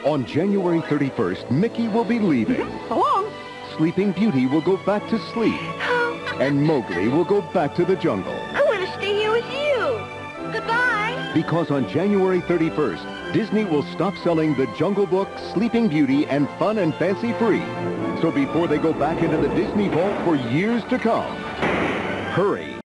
On January 31st, Mickey will be leaving. So long. Sleeping Beauty will go back to sleep. And Mowgli will go back to the jungle. I want to stay here with you. Goodbye. Because on January 31st, Disney will stop selling The Jungle Book, Sleeping Beauty, and Fun and Fancy Free. So before they go back into the Disney vault for years to come, hurry.